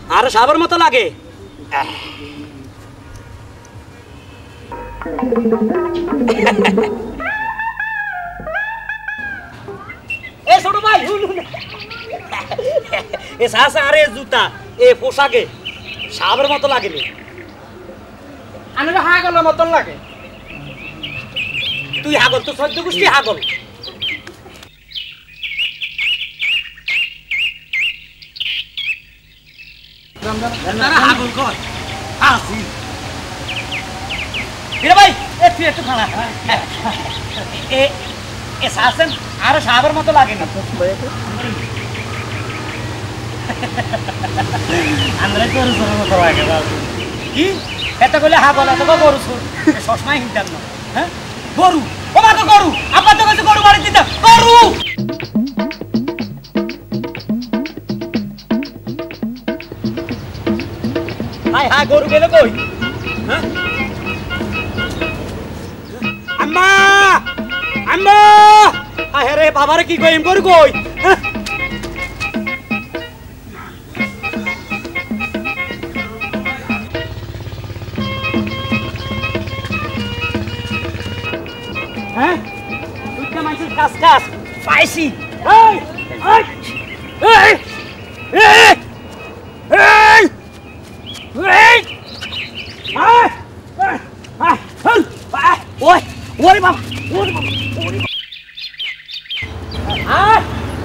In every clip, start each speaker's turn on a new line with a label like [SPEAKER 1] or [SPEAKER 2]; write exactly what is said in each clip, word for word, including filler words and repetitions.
[SPEAKER 1] আরে সাবের মতো লাগে। এ ছোট ভাই এ সাসা আরে জুতা এ পোশাকে সাবের মতো লাগে নি।
[SPEAKER 2] আমি তো হাগলের মতন লাগে।
[SPEAKER 1] তুই হাগল তো সদ্য গোষ্ঠী হাগল। হাগল কর আসি ভাই এ তুই একটু খানা এ এ সাসেন আরো সাবের মতো লাগে না। আমরা গরু চোরের মতো লাগে কি এটা বলে হাগল এত গরু চোর সবসময় হিংসার না। হ্যাঁ গরু ও মা তো গরু আব্বা তো কাছে গরু বাড়ি দিতে গরু। হাই হাই গরু গেলে কই? হ্যাঁ আম্মা আম্মা আরে রে বাবারে কি কইম গরু কই? হ্যাঁ হ্যাঁ তুই কে মাইছিস কাজ কাজ পাইছি। এই এই এই এই এই এই আয় আয় আয় ওই ওরে বাবা ওরে বাবা ওরে আয়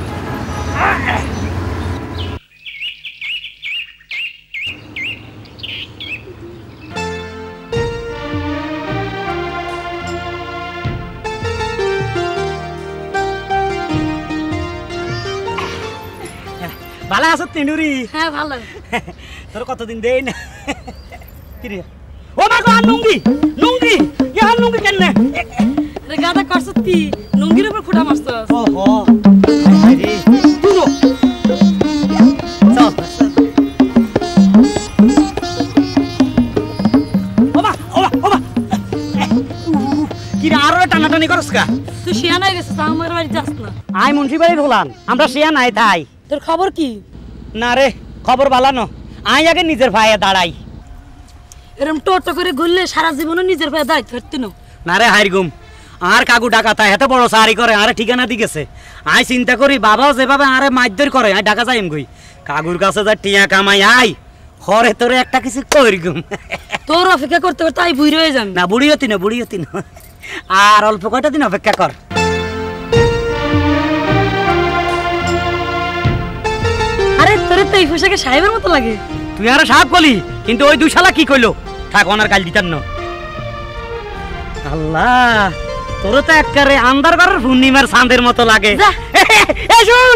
[SPEAKER 1] ভালো আছো তিনুরি?
[SPEAKER 3] হ্যাঁ ভালো।
[SPEAKER 1] তোর কতদিন দেই না কি রে? ও মা গো নুঙ্গি নুঙ্গি ইয়া নুঙ্গি কেন
[SPEAKER 3] রে গাদা করছস কি নুঙ্গির উপর ফুটা মারছস?
[SPEAKER 1] ওহো আরে তুনো চল ওমা ওমা ওমা কি রে আরো টানাটানি করছ কা?
[SPEAKER 3] তুই শিয়া নাই গেছিস আমার বাড়ি যাস না।
[SPEAKER 1] আই মুন্সি বাড়ি হলাম আমরা শিয়া নাই তাই।
[SPEAKER 3] তোর খবর কি?
[SPEAKER 1] না রে খবর বালানো আই আগে নিজের ভাইয়ে দাঁড়াই।
[SPEAKER 3] এরকম টোটো করে ঘুরলে সারা জীবনও নিজের ভাইয়ে দায়িত্ব ধরতে না।
[SPEAKER 1] না রে হাইরগুম আর কাকু ডাকাতা এত বড় সারি করে আরে ঠিকানা দি গেছে। আই চিন্তা করি বাবাও যেভাবে আরে মাইদর করে আই ঢাকা যাইম গই কাকুর কাছে যা টিয়া কামাই আই হরে তোরে একটা কিছু কইরগুম।
[SPEAKER 3] তোর অপেক্ষা করতে করতে আই বুড়ি হয়ে যাম।
[SPEAKER 1] না বুড়ি হতি না বুড়ি হতি না আর অল্প কয়টা দিন অপেক্ষা কর।
[SPEAKER 3] আরে তোরে তো এই পোশাকে সাহেবের মতো লাগে।
[SPEAKER 1] তুই আর সাহেব বলি কিন্তু ওই দুই শালা কি কইলো থাক ওনার কাল দিতাম না। আল্লাহ তোর তো একবারে আন্দার ঘরের পূর্ণিমার চাঁদের মতো লাগে। এই শুন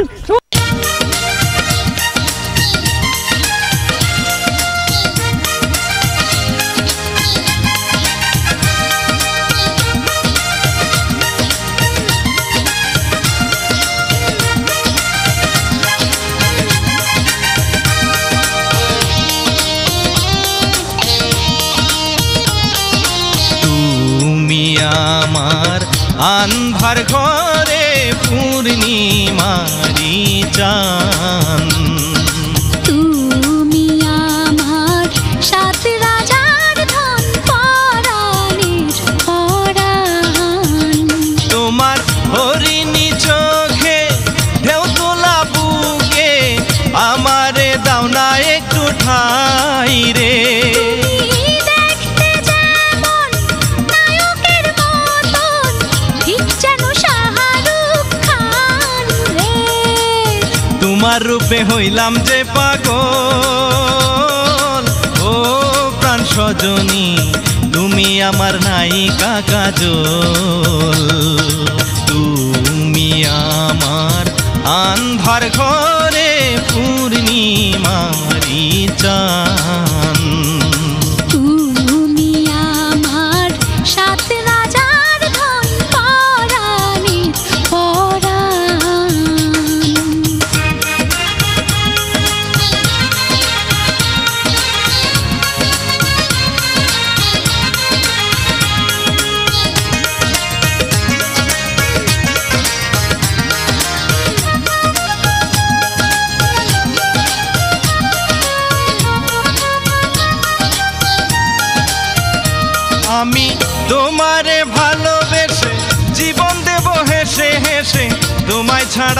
[SPEAKER 4] আমার আন্ধার ঘরে পূর্ণিমারি চাঁদ
[SPEAKER 5] তুমি আমার সাত রাজার ধন পরাণের পরাণ
[SPEAKER 4] তোমার হরিণী চোখে ঢেউ তোলা বুকে আমারে দাও না একটু ঠাই রে। তোমার রূপে হইলাম যে পাগল ও প্রাণ সজনী তুমি আমার নায়িকা কাজল। তুমি আমার আন্ধার ঘরে পূর্ণিমারি চাঁদ
[SPEAKER 5] তুমি আমার সাত রাজার ধন পরাণের পরাণ।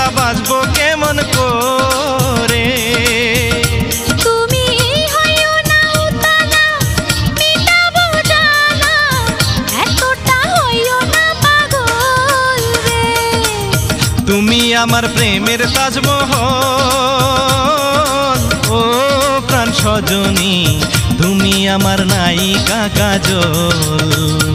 [SPEAKER 4] ছাড়া বাঁচবো কেমন করে
[SPEAKER 5] তুমি হইও না উতালা মিটাবো জানা এতটা হইও না পাগল রে
[SPEAKER 4] তুমি আমার প্রেমের তাজমহল ও প্রাণ সজনী তুমি আমার নায়িকা কাজল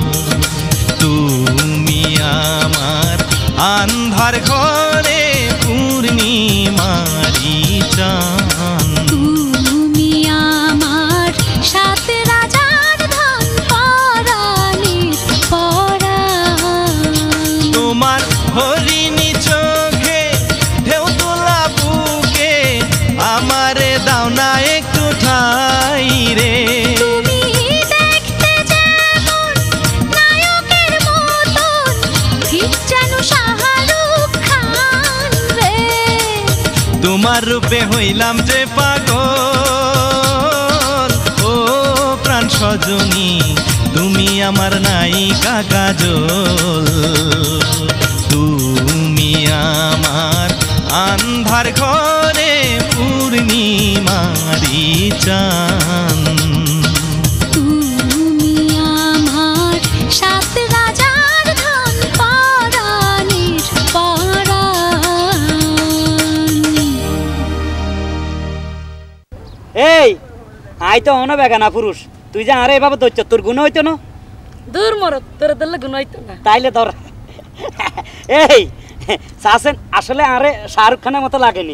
[SPEAKER 4] তুমি আমার আন্ধার ঘরে পূর্ণিমারি চাঁদ
[SPEAKER 5] তুমি আমার সাত রাজার ধন পরাণের পরাণ
[SPEAKER 4] তোমার হরিণী চোখে ঢেউ তোলা বুকে আমারে দাও না একটু ঠাই রে
[SPEAKER 5] তুমি দেখতে যেমন নায়কের মতন ঠিক যেন শাহরুখ খান রে
[SPEAKER 4] তোমার রূপে হইলাম যে পাগল ও প্রাণ সজনী তুমি আমার নায়িকা কাজল তুমি আমার আন্ধার ঘরে পূর্ণিমারি চাঁদ
[SPEAKER 5] তুমি আমার সাত রাজার ধন পরাণের পরাণ
[SPEAKER 1] এই আই তো অন বেগানা পুরুষ তুই যে আরে এভাবে ধরছ তোর গুণ হইতো না
[SPEAKER 3] দূর মরত তোর দিলে গুণ হইতো না
[SPEAKER 1] তাইলে ধর এই সাসেন আসলে আরে শাহরুখ খানের মতো লাগেনি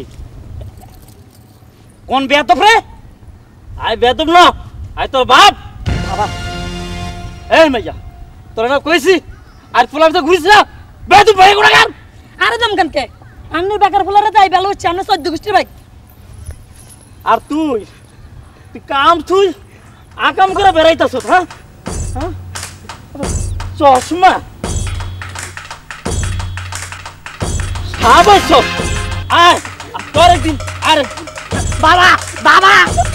[SPEAKER 1] কোন বেয়াদব রে আই বেয়াদব না আই তোর বাপ বাবা এই মাইয়া তোরা না কইছি আর ফুলার তো ঘুরিস না বেয়াদব ভাই গুড়া গান
[SPEAKER 3] আরে দম কানকে আন্নের বেকার ফুলারে যাই ভালো হচ্ছে আমরা চোদ্দ গোষ্ঠীর ভাই
[SPEAKER 1] আর তুই তুই কাম তুই আকাম করে বেড়াইতাছ হ্যাঁ হ্যাঁ? চশমা সাবাইছ আয় তোর একদিন আরে বাবা বাবা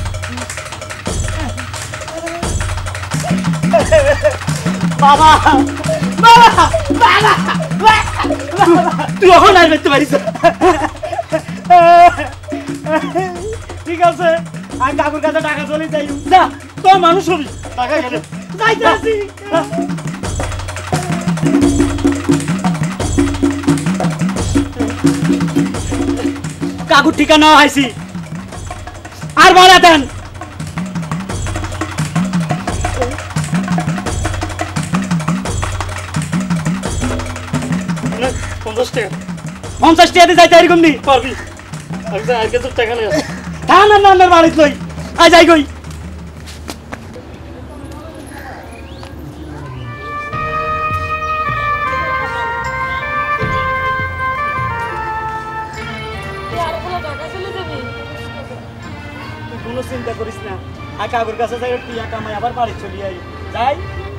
[SPEAKER 1] বাবা বাবা বাবা তুই এখন আর দেখতে পারিস ঠিক আছে আমি কাকুর কাছে টাকা চলে যাই যা তোর মানুষ হবি টাকা গেলে যাইতে আসি কাকুর ঠিকানা হাইছি আর বলা দেন পঞ্চাশ টাকা পঞ্চাশ টাকা দিয়ে যাইতে এরকম দি পারবি আর কিছু টাকা নেই না না না না বাড়িতে লই আই যাই কই কোনো চিন্তা করিস না আর কাকুর কাছে যাই টিয়া কামাই আবার বাড়ি চলি আই যাই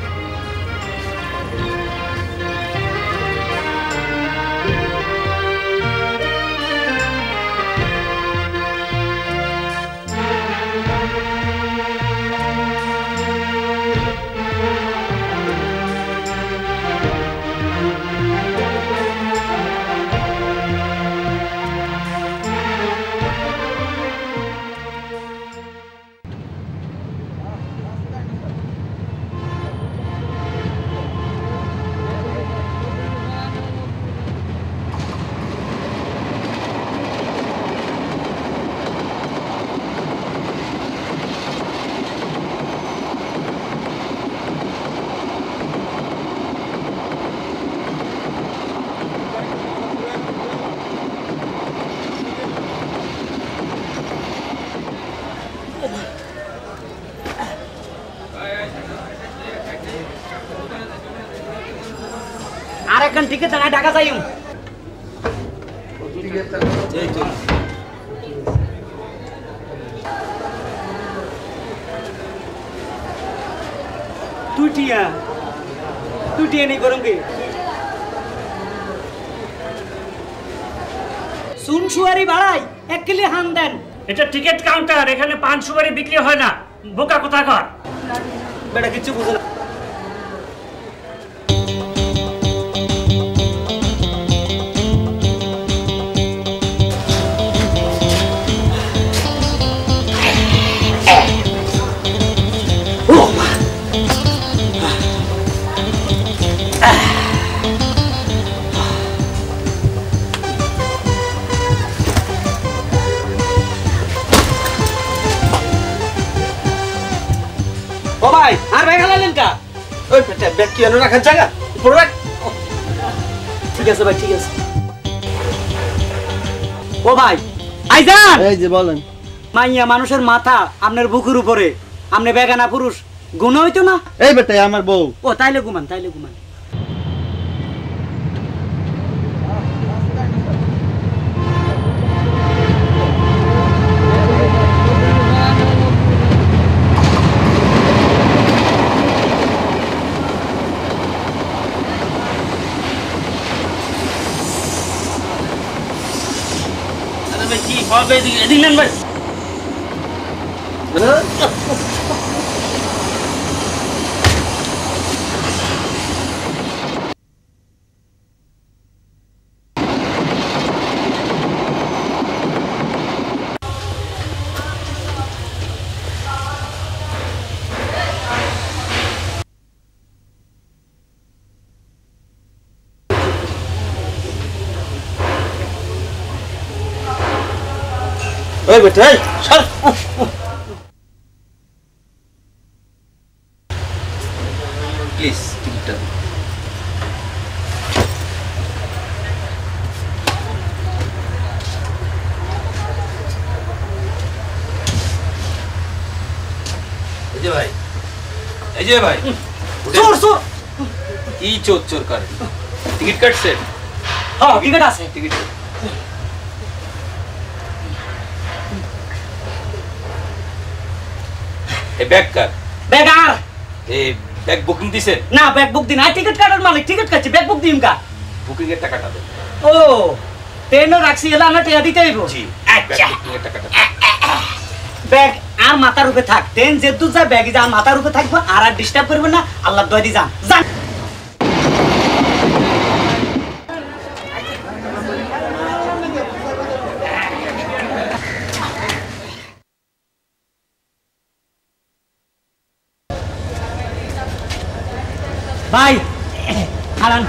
[SPEAKER 1] আরেকখান টিকিট টাকা ঢাকা যাইম তুই টিয়া তুই টিয়া নেই করুন কি শুন সুয়ারি বাড়াই এক কিলি হান দেন
[SPEAKER 2] এটা টিকিট কাউন্টার, এখানে পান সুপারি বিক্রি হয় না। বোকা কোথাকার।
[SPEAKER 1] বেটা কিছু বুঝে না। ব্যাগ হালালেন কা?
[SPEAKER 6] ওই বেটা ব্যাগ কি এনে রাখার জায়গা উপরে রাখ।
[SPEAKER 1] ঠিক আছে ভাই, ঠিক আছে। ও ভাই আইজান,
[SPEAKER 6] এই যে বলেন।
[SPEAKER 1] মাইয়া মানুষের মাথা আপনার বুকের উপরে, আপনি বেগানা পুরুষ, গুণ হইতো না?
[SPEAKER 6] এই বেটা আমার বউ।
[SPEAKER 1] ও তাইলে ঘুমান, তাইলে ঘুমান।
[SPEAKER 2] কি হবে এদিক নেন ভাই।
[SPEAKER 6] ওই বেটা এই সর। প্লিজ টিকিটটা দিন। এই যে ভাই, এই যে ভাই,
[SPEAKER 1] চোর চোর।
[SPEAKER 6] কি চোর চোর করে? টিকিট কাটছে?
[SPEAKER 1] হ্যাঁ টিকিট আছে।
[SPEAKER 6] টিকিট এই ব্যাগ কার?
[SPEAKER 1] ব্যাগ আর
[SPEAKER 6] এই ব্যাগ বুকিং দিছেন?
[SPEAKER 1] না, ব্যাগ বুক দিন। আর টিকিট কাটার মালিক টিকিট কাটছে, ব্যাগ বুক দিম কা?
[SPEAKER 6] বুকিং এর টাকাটা দেন।
[SPEAKER 1] ও ট্রেনও রাখছি, এলা না টিয়া দিতে হইব।
[SPEAKER 6] জি,
[SPEAKER 1] আচ্ছা,
[SPEAKER 6] বুকিং এর টাকাটা।
[SPEAKER 1] ব্যাগ আর মাথার উপরে থাক। ট্রেন যে দূর যায় ব্যাগ যা মাথার উপরে থাকবো, আর আর ডিস্টার্ব করবে না। আল্লাহ দয় দি যান যান। ভাই হারান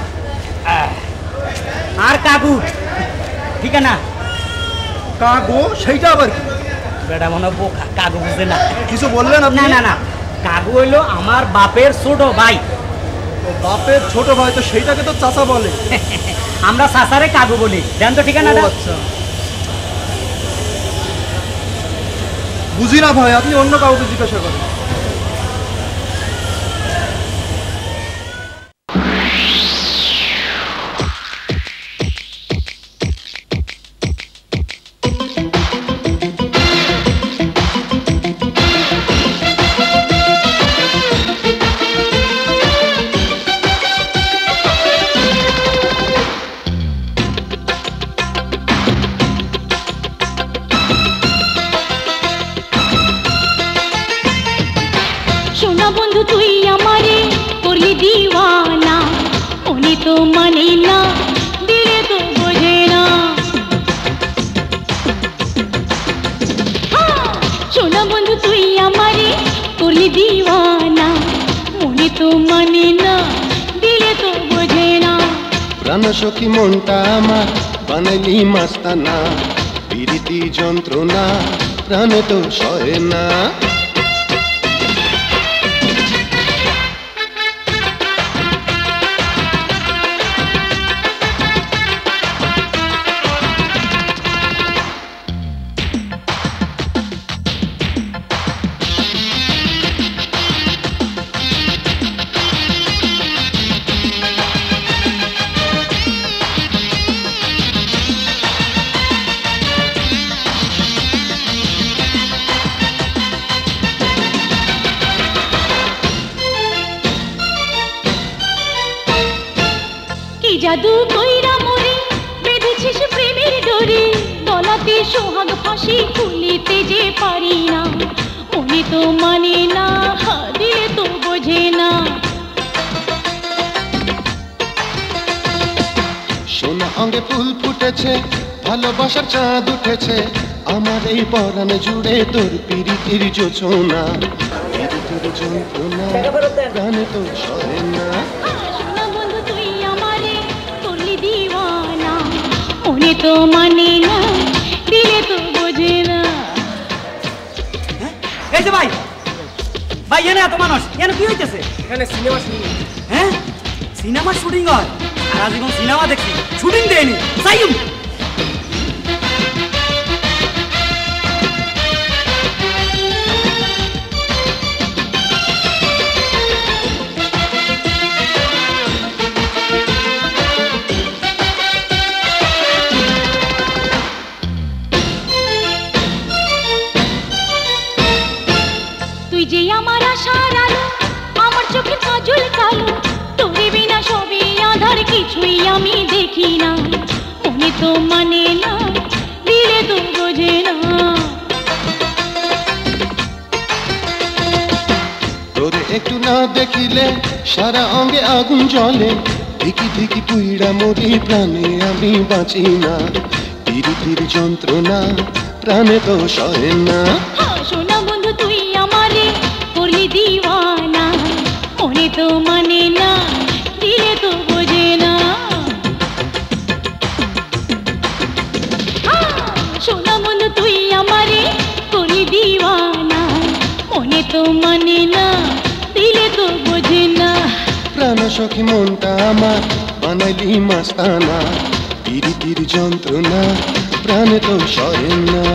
[SPEAKER 1] আর কাকু ঠিকানা
[SPEAKER 7] কাগো সেইটা আবার কি?
[SPEAKER 1] বেটা মনে বোকা, কাকু বুঝে না।
[SPEAKER 7] কিছু বললেন আপনি?
[SPEAKER 1] না না না, কাকু হইলো আমার বাপের ছোট ভাই।
[SPEAKER 7] ও বাপের ছোট ভাই, তো সেইটাকে তো চাচা বলে।
[SPEAKER 1] আমরা সাসারে কাকু বলি। জান তো ঠিকানা?
[SPEAKER 7] ও আচ্ছা, বুঝি না ভাই, আপনি অন্য কাউকে জিজ্ঞাসা করেন।
[SPEAKER 5] সোনা বন্ধু তুই আমারে করলি দিওয়ানা, উনি তো মানে না, দিলে তো বোঝে না। হ্যাঁ, সোনা বন্ধু তুই আমারে করলি দিওয়ানা, উনি তো মানে না, দিলে তো বোঝে না।
[SPEAKER 8] প্রাণ সখী মনটা আমার বানাইলি মাস্তানা, পিরিতি যন্ত্রণা প্রাণে তো সহে না।
[SPEAKER 5] জাদু কইরা মরে বেঁধেছিস প্রেমের ডোরে, গলাতে সোহাগ ফাঁসি খুলিতে যে পারি না, মনে তো মানে না, দিলে তো বোঝে না।
[SPEAKER 8] সোনা অঙ্গে ফুল ফুটেছে, ভালোবাসার চাঁদ উঠেছে, আমার এই পরাণ জুড়ে তোর পিরিতির জোছনা, পিরিতির যন্ত্রণা প্রাণে তো সহে না।
[SPEAKER 5] সোনা বন্ধু তুই আমারে করলি দিওয়ানা, মনে তো মানে না, দিলে তো বোঝে না।
[SPEAKER 1] এই যে ভাই ভাই এনে এত মানুষ এনে কি হইতেছে
[SPEAKER 2] এখানে সিনেমা শুরু
[SPEAKER 1] হ্যাঁ সিনেমা শুটিং হয় সারা জীবন সিনেমা দেখছি শুটিং দেয়নি যাইম
[SPEAKER 5] তুই যে আমার আশার আলো আমার চোখে কাজল কালো তোরে বিনা সবই আধার কিছুই আমি দেখি না মনে তো মানে না দিলে তো বোঝে না
[SPEAKER 8] তোরে একটু না দেখিলে সারা অঙ্গে আগুন জ্বলে ধিকি ধিকি পুইড়া মরি প্রাণে আমি বাঁচি না পিরিতির যন্ত্রণা প্রাণে তো সহে না
[SPEAKER 5] হ্যাঁ শোনা বন্ধু তুই আমারে করলি দিওয়ানা মনে তো মানে না দিলে তো বোঝে না হ্যাঁ, শোনা বন্ধু তুই আমারে করলি দিওয়ানা মনে তো মানে না দিলে তো বোঝে না
[SPEAKER 8] প্রাণ সখী মনটা আমার বানাইলি মাস্তানা পিরিতির যন্ত্রণা প্রাণে তো সহে না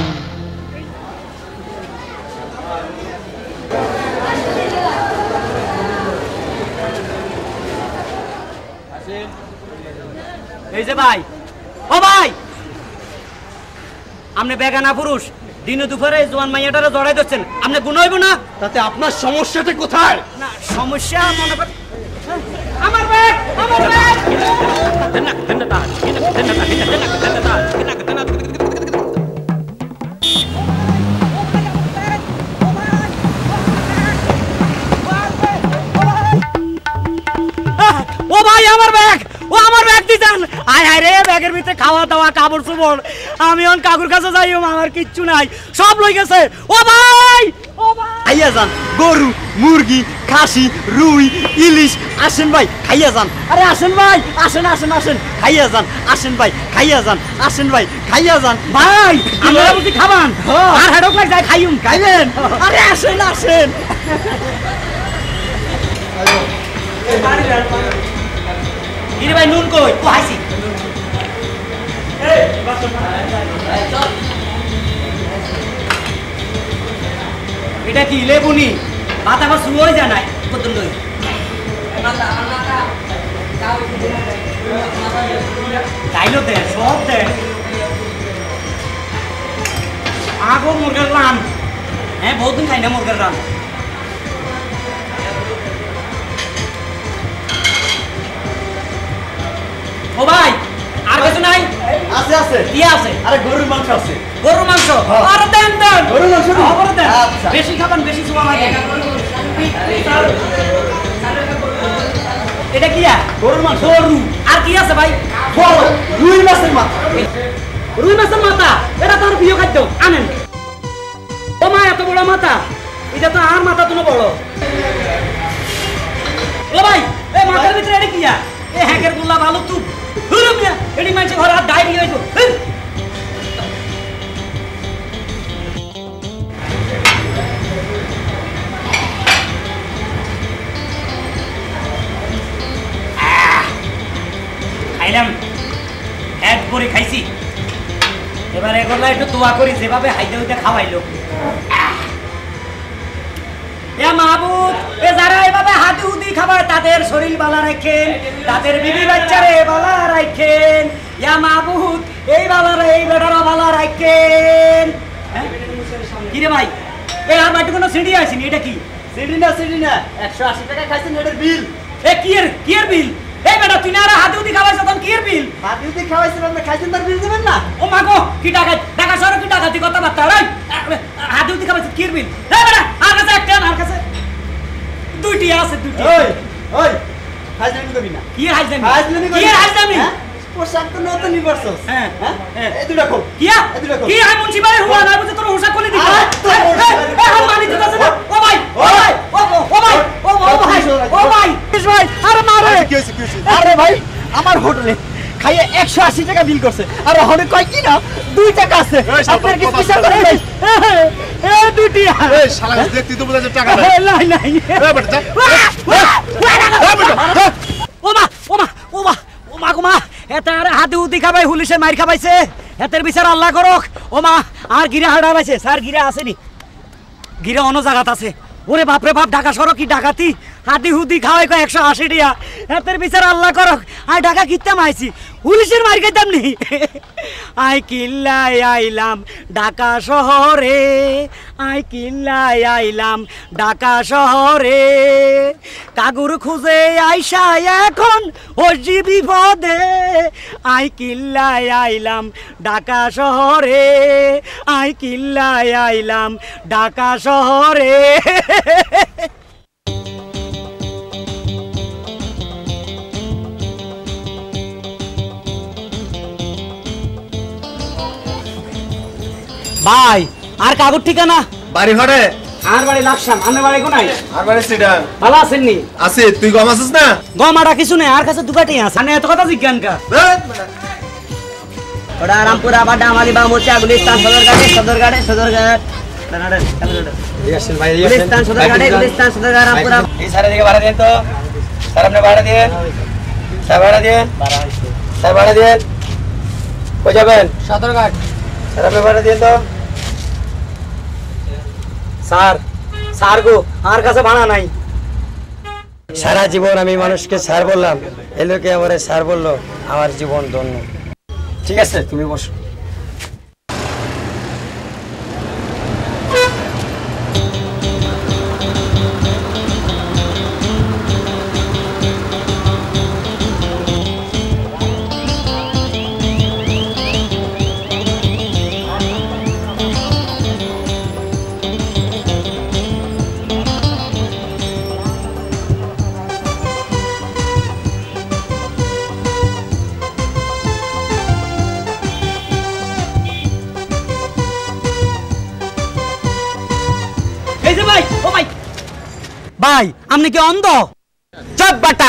[SPEAKER 1] এই যে ভাই ও ভাই আপনি বেগানা পুরুষ দিনে দুপুরে জোয়ান মাইয়াটারে জড়াই দিচ্ছেন আপনি গুণ হইব না
[SPEAKER 7] তাতে আপনার সমস্যাটা কোথায়?
[SPEAKER 1] না সমস্যা মনে কর আমার ব্যাগ আমার ব্যাগ দেন না দেন না তার দেন না দেন না দেন না দেন না তার দেন না দেন না ও ভাই আমার ব্যাগ ও আমার ব্যাগ দিছেন আয় হায় রে ব্যাগের ভিতরে খাওয়া দাওয়া কাপড় চোপড় আমি অন কাকুর কাছে যাই আমার কিচ্ছু নাই সব লই গেছে ও ভাই ও ভাই খাইয়া যান গরু মুরগি খাসি রুই ইলিশ আসেন ভাই খাইয়া যান আরে আসেন ভাই আসেন আসেন আসেন খাইয়া যান আসেন ভাই খাইয়া যান আসেন ভাই খাইয়া যান ভাই আমরা বুঝি খাবান আর হেডক লাগ যায় খাইউম খাইবেন আরে আসেন আসেন কিরে ভাই নুন কই ও হাসি এটা কি লেবুনি মাথা আমার শুরু হয়ে যায় নাই কত লই তাইলো দে সব দে আগো মুরগের রান হ্যাঁ বহুদিন খাই না মুরগের রান ও ভাই আর কিছু নাই
[SPEAKER 7] আছে আছে
[SPEAKER 1] কি আছে
[SPEAKER 7] আরে গরুর মাংস আছে
[SPEAKER 1] গরুর মাংস আর দেন দেন
[SPEAKER 7] গরুর মাংস দিন।
[SPEAKER 1] খবর দেন
[SPEAKER 7] আচ্ছা।
[SPEAKER 1] বেশি খাবেন বেশি সোয়া লাগে এটা কি
[SPEAKER 7] গরুর মাংস
[SPEAKER 1] গরু আর কি আছে ভাই
[SPEAKER 7] বল রুই মাছের মাথা
[SPEAKER 1] রুই মাছের মাথা এটা তোর প্রিয় খাদ্য আনেন ও মা এত বড় মাথা এটা তো আর মাথা তুমি বড় ও ভাই এই মাথার ভিতরে এটা কি এ হ্যাকের গুল্লা ভালো তুই হুরু মিয়া এডি মানছে ঘর আর ডাইরি হইতো খাইলাম এক করে খাইছি এবারে এগুলো একটু দোয়া করি যেভাবে হাইতে হইতে খাওয়াইলো এ মাহবুব এ যারা এভাবে হাতি হুদি খাবার তাদের শরীর বালা রাখেন তাদের বিবি বাচ্চারে বালা রাখেন ইয়া মাহবুব এই বালারে এই বেটারা বালা রাখেন কি রে ভাই এ আর বাড়িতে কোনো সিঁড়ি আসেনি এটা কি
[SPEAKER 7] সিডি না সিডি না একশো আশি টাকা খাইছেন এটার বিল
[SPEAKER 1] এ কি এর কি এর বিল এই বেটা তুই না আর হাতি হুদি খাওয়াইছ তখন কি এর বিল
[SPEAKER 7] হাতি যদি খাওয়াইছেন আপনি খাইছেন তার বিল দেবেন না
[SPEAKER 1] ও মাগো কি টাকা টাকা সরো কি টাকা তুই কথাবার্তা রাই হাতি হুদি খাওয়াইছ কি এর বিল এই বেটা আর কাছে একটা আর কাছে দুইটি আছে দুইটি
[SPEAKER 7] ওই ওই হাজলামি করবি না
[SPEAKER 1] কি হাজলামি
[SPEAKER 7] হাজলামি
[SPEAKER 1] কি হাজলামি
[SPEAKER 7] পোশাক তো নতুনই পরছস
[SPEAKER 1] হ্যাঁ
[SPEAKER 7] হ্যাঁ এই দুটা খোল
[SPEAKER 1] কি
[SPEAKER 7] এই দুটা খোল
[SPEAKER 1] কি আই মুন্সি ভাই হুয়া না বুঝে তোর হোসা কোলে দিবি
[SPEAKER 7] আয়, তোর হোসা কোলে দিবি।
[SPEAKER 1] এ হাম মানি দিতে আছে না ও ভাই ও ভাই ও ও ভাই ও ও ভাই ও ভাই কিস ভাই আরে মারে
[SPEAKER 7] কি হইছে কি হইছে আরে ভাই আমার হোটেলে খাইয়ে একশো আশি টাকা বিল করছে আর ওখানে কয় কি না দুই টাকা আছে আপনার কি স্পেশাল করে ভাই এ দুই
[SPEAKER 1] টিয়া
[SPEAKER 7] এই শালা দেখতি তো বুঝা টাকা নাই
[SPEAKER 1] নাই নাই
[SPEAKER 7] এ বেটা যা
[SPEAKER 1] ওমা ওমা ওমা ওমা গোমা এত আর হাতে উদি খাবাই পুলিশে মার খাবাইছে এতের বিচার আল্লাহ করক ওমা আর গিরা হাড়াইছে স্যার গিরা আসেনি গিরা অন্য জায়গাত আছে ওরে বাপরে বাপ ঢাকা সড়ক কি ডাকাতি হাতি হুদি খাওয়াই কয় একশো আশি টিয়া এতের বিচার আল্লাহ করক আর ঢাকা কিতাম আইছি পুলিশের মার খাইতাম নি আই কিল্লায় আইলাম ঢাকা শহরে আই কিল্লায় আইলাম ঢাকা শহরে কাগুর খুঁজে আইসা এখন ওজি বিপদে আই কিল্লায় আইলাম ঢাকা শহরে আই কিল্লায় আইলাম ঢাকা শহরে ভাই আর কাগজ ঠিকানা
[SPEAKER 7] বাড়ি ঘরে
[SPEAKER 1] আর বাড়ি লাকসাম আমার বাড়ি কোনায়
[SPEAKER 7] আর বাড়ি সিডাং
[SPEAKER 1] ভালো আছেন নি
[SPEAKER 7] আছে তুই গম আছিস না
[SPEAKER 1] গমাটা কিছু নেই আর কাছে দুগাটি আছে মানে এত কথা জিজ্ঞান কা ওটা রামপুরা বাড্ডা আমালি বা মোচা গুলিস্তান সদরঘাটে সদরঘাটে সদরঘাট কানাডা কানাডা ইয়াসিন ভাই গুলিস্তান সদরঘাটে গুলিস্তান সদরঘাট রামপুরা এই সারা দিকে ভাড়া দেন তো স্যার আপনি ভাড়া দেন স্যার ভাড়া দেন স্যার ভাড়া দেন কই যাবেন সদরঘাট স্যার আপনি ভাড়া দেন তো স্যার স্যার গো আর কাছে ভাড়া নাই
[SPEAKER 9] সারা জীবন আমি মানুষকে স্যার বললাম এই লোকে আমারে স্যার বললো আমার জীবন ধন্য
[SPEAKER 1] ঠিক আছে তুমি বসো ভাই আপনি কি অন্ধ চপ বাটা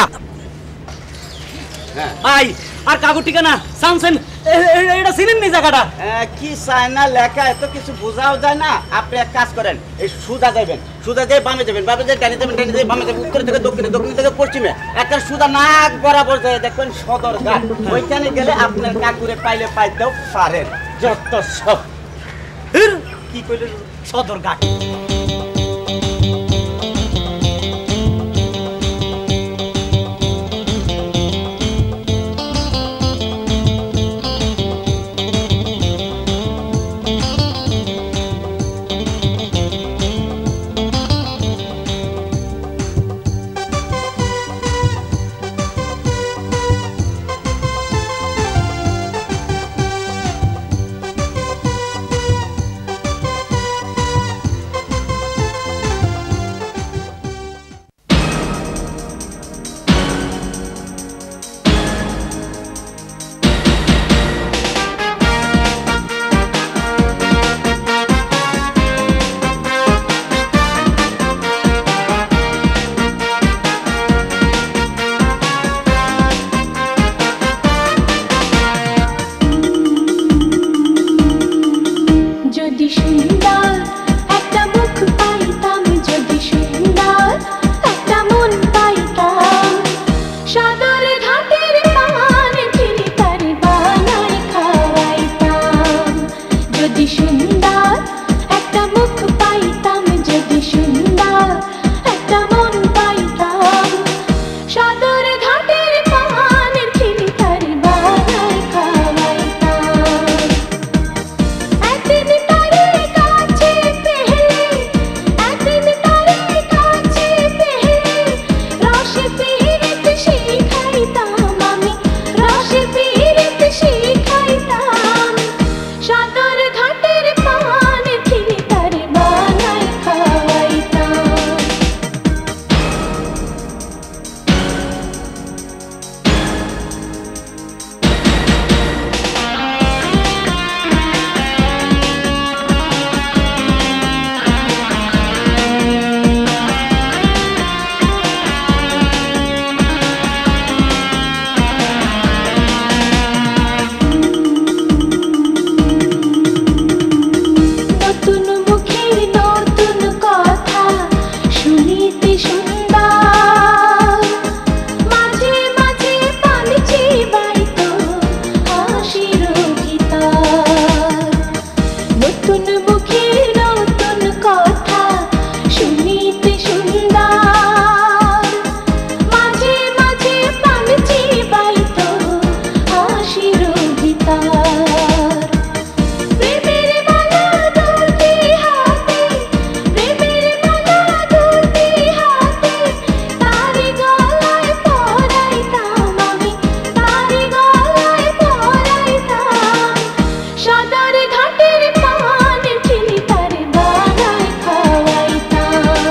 [SPEAKER 1] ভাই আর কাগজ ঠিকানা সানসেন এটা চিনেন নি জায়গাটা
[SPEAKER 9] কি চায় না লেখা এত কিছু বোঝাও যায় না আপনি এক কাজ করেন এই সুদা যাবেন সুদা যাই বামে যাবেন বামে যাই ডানে যাবেন ডানে যাই বামে যাবেন উত্তর থেকে দক্ষিণে দক্ষিণ থেকে পশ্চিমে একটা সুদা নাক বরাবর যায় দেখবেন সদরঘাট ওইখানে গেলে আপনার কাকুরে পাইলে পাইতেও পারেন
[SPEAKER 1] যত সব কি কইলে সদরঘাট
[SPEAKER 5] সাদর ঘাটের পান মুখে নতুন কথা শুনিতে সুন্দর মাঝে মাঝে প্রাণ চিবাইত হাসির ভিতর প্রেমের মালা দুটি হাতে প্রেমের মালা দুটি হাতে তারি গলায় পরাইতাম আমি তারি গলায় পরাইতাম সদর ঘাটের পানের খিলি তারে বানায় খাওয়াইতাম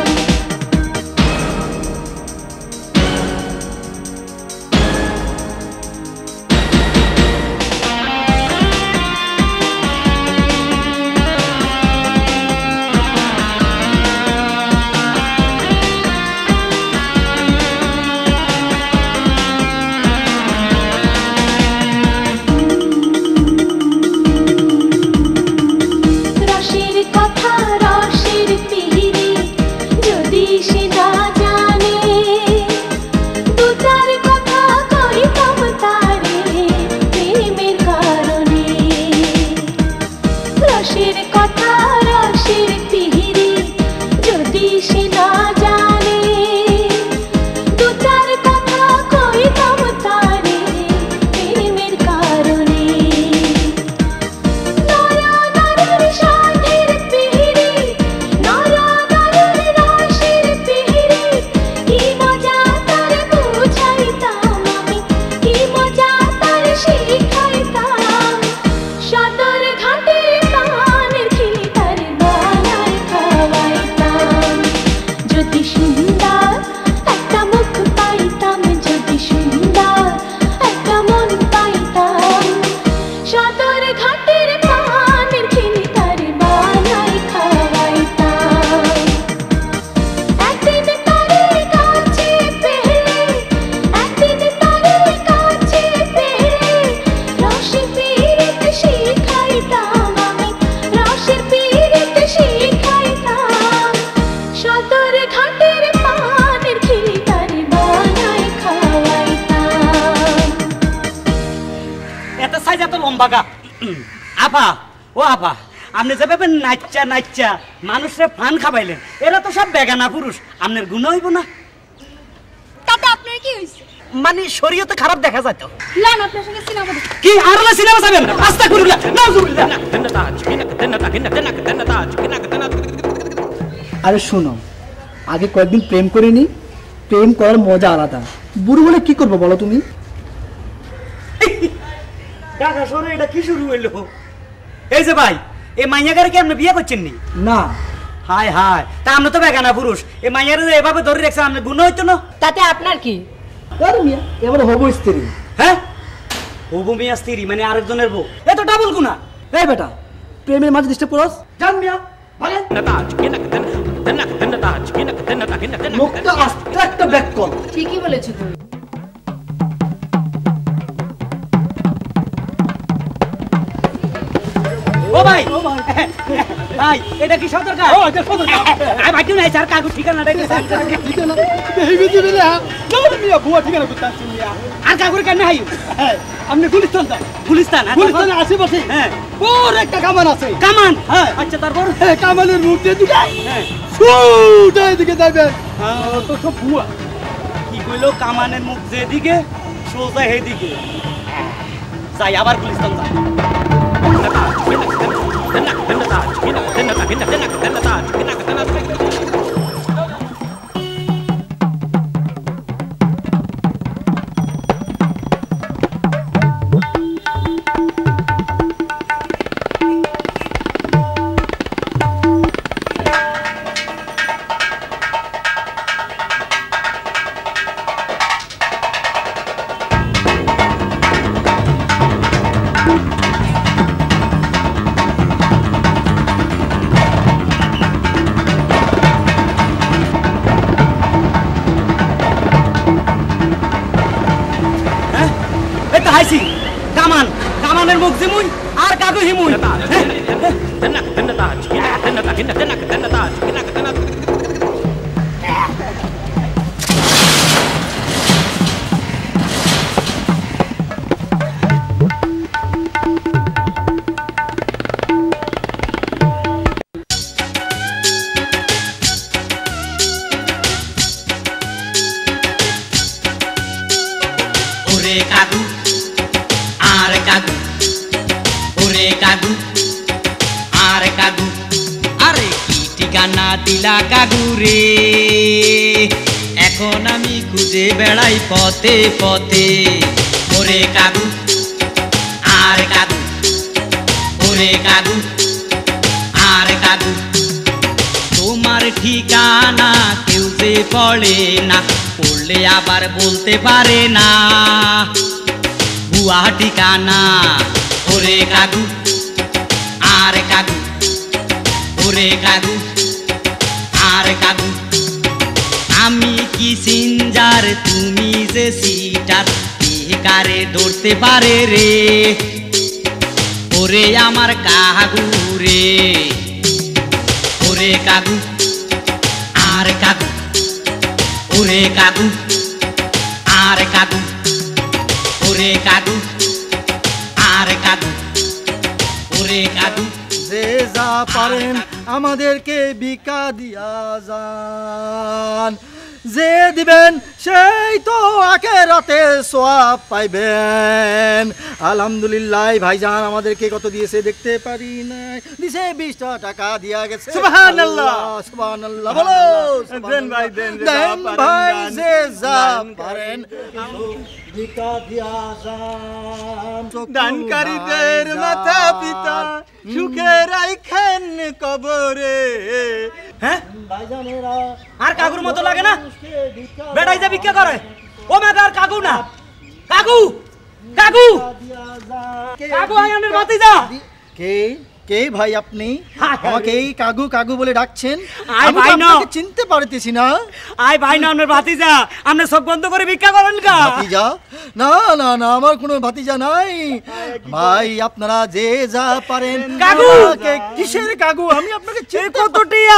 [SPEAKER 5] রসের কথা রসের পিহিরি যদি সে না জানে দু চার কথা কইতাম তারে প্রেমের কারণে রসের কথা রসের পিহিরি যদি সে না জানে দু চার কথা কইতাম তারে প্রেমের কারণে নরা নরর সাথের পিহিরি নরা নরর রসের পিহিরি কি মজা তার বুঝাইতাম আমি কি মজা তার শিখাইতাম সদর ঘাটের পানের খিলি তার বানায় খাওয়াইতাম যদি সুন্দর একটা মুখ পাইতাম যদি সুন্দর একটা মন পাইতাম সদর ঘাটের পানের খিলি তার বানায় খাওয়াইতাম একদিন তারে কাছে পেলে একদিন তারে কাছে পেলে রসের পীড়িত শিখাইতাম আমি রসের পীড়িত শিখাইতাম সদর ঘাটের পানের খিলি তার বানায় খাওয়াইতাম
[SPEAKER 1] এত সাইজ এত লম্বা গা আপা ও আপা আপনি যেভাবে নাচ্চা নাচ্চা মানুষের ফান খাবাইলেন এরা তো সব বেগানা পুরুষ আপনার গুণ হইব না
[SPEAKER 3] তাতে আপনার কি হইছে
[SPEAKER 1] মানে শরীয়তে খারাপ দেখা যায় তো
[SPEAKER 3] লান আপনার সঙ্গে সিনেমা দেখি
[SPEAKER 1] কি আর না সিনেমা যাবেন আস্তা করিলা নাউজুবিল্লাহ
[SPEAKER 10] আরে শোনো আগে কয়েকদিন প্রেম করে নি প্রেম করার মজা আলাদা বুড়ো বলে কি করবো বলো তুমি
[SPEAKER 1] ঢাকা শহরে এটা কি শুরু হইলো এই যে ভাই এই মাইয়াগারকে আপনি বিয়ে করছেন নি
[SPEAKER 10] না
[SPEAKER 1] হাই হাই তা আমরা তো বেগানা পুরুষ এই মাইয়ারে এভাবে ধরে রাখছে আপনি গুণ হইতো না
[SPEAKER 3] তাতে আপনার কি
[SPEAKER 10] আরে মিয়া এবার হবো স্ত্রী
[SPEAKER 1] হ্যাঁ ও মিয়া স্ত্রী মানে আরেকজনের বউ এ তো ডাবল গুণা
[SPEAKER 10] এই বেটা প্রেমের মাঝে দৃষ্টি পড়স জান মিয়া ভাগে মুখটা আস্তে একটা ব্যাক কর
[SPEAKER 3] ঠিকই বলেছো তুমি
[SPEAKER 1] ও ভাই ভাই এটা কি সতর্ক ও এটা সতর্ক আই ভাই তুমি স্যার কাগজ ঠিকানাটা দিতে স্যার
[SPEAKER 10] ঠিকানা এই বিধি বলে না মিয়া বুয়া ঠিকানা করতে আসছি মিয়া
[SPEAKER 1] আর কাগজ কেন হাই
[SPEAKER 10] আপনি গুলিস্তান যান
[SPEAKER 1] গুলিস্তান
[SPEAKER 10] গুলিস্তানে আশেপাশে
[SPEAKER 1] হ্যাঁ
[SPEAKER 10] বড় একটা কামান আছে
[SPEAKER 1] কামান
[SPEAKER 10] হ্যাঁ
[SPEAKER 1] আচ্ছা তারপর
[SPEAKER 10] হ্যাঁ কামানের মুখ দিয়ে দিকে
[SPEAKER 1] হ্যাঁ
[SPEAKER 10] শুট এদিকে যাবেন তো সব বুয়া
[SPEAKER 1] কি কইলো কামানের মুখ যেদিকে সোজা হেদিকে যাই আবার গুলিস্তান যাই হাইছি কামান কামানের মুখ জিমুই আর কাগু হিমুই
[SPEAKER 11] দিলা কাগুরে এখন আমি খুঁজে বেড়াই পথে পথে ওরে কাগু আর কাগু ওরে কাগু আর কাগু তোমার ঠিকানা কেউ যে পড়ে না পড়লে আবার বলতে পারে না ভুয়া ঠিকানা ওরে কাগু আর কাগু ওরে কাগু আর কাগু আমি কি সিনজার তুমি যে সিটার কারে ধরতে পারে রে ওরে আমার কাগু রে ওরে কাগু আর কাগু ওরে কাগু আর কাগু ওরে কাগু আর কাগু ওরে কাগু
[SPEAKER 7] যে যা পারেন আমাদেরকে বিকা দিয়া যান যে দিবেন সেই তো আখেরাতে সওয়াব পাইবেন আলহামদুলিল্লাহ ভাইজান আমাদেরকে কত দিয়েছে দেখতে পারি না দিছে বিশটা টাকা দিয়া গেছে সুবহানাল্লাহ সুবহানাল্লাহ বলো দেন ভাই দেন দেন ভাই যে যা পারেন বিকা দিয়া যান দানকারীদের মাথা পিতা সুখে রাখেন কবরে
[SPEAKER 1] হ্যাঁ আর কাকুর মতো লাগে না বেটাই যে ভিক্ষা করে ও মা আর কাকু না কাকু কাকু কাকু আয়নের ভাতিজা
[SPEAKER 7] কে কে ভাই আপনি আমাকে এই কাগু কাগু বলে ডাকছেন
[SPEAKER 1] আই
[SPEAKER 7] আমি
[SPEAKER 1] ভাই না
[SPEAKER 7] আপনাকে চিনতে পারতেছি না
[SPEAKER 1] আই ভাই না আপনার ভাতিজা আপনি চোখ বন্ধ করে ভিক্ষা করেন কা
[SPEAKER 7] ভাতিজা না না না আমার কোনো ভাতিজা নাই ভাই আপনারা যে যা পারেন
[SPEAKER 1] কাকু
[SPEAKER 7] কিসের কাগু আমি আপনাকে চিনতে
[SPEAKER 1] কত টিয়া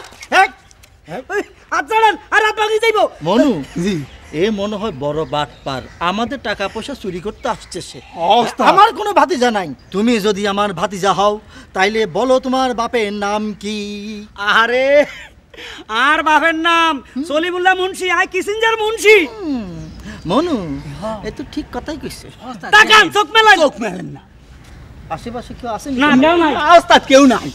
[SPEAKER 1] আচ্ছা আর আপনাকে যাইবো
[SPEAKER 7] মনু জি এ মনে হয় বড় বাটপার আমাদের টাকা পয়সা চুরি করতে আসছে সে আমার কোনো ভাতিজা নাই তুমি যদি আমার ভাতিজা হও তাইলে বলো তোমার বাপের নাম কি
[SPEAKER 1] আরে আর বাপের নাম সলিমুল্লাহ মুন্সি আই কিসিঞ্জার মুন্সি
[SPEAKER 7] মনু এ তো ঠিক কথাই কইছে
[SPEAKER 1] তাকান চোখ মেলাই চোখ মেলেন না
[SPEAKER 7] আশেপাশে কেউ আছে
[SPEAKER 1] না কেউ নাই
[SPEAKER 7] ওস্তাদ কেউ নাই